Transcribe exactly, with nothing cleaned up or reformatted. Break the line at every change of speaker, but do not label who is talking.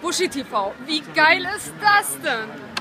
Bushi T V. Wie geil ist das denn?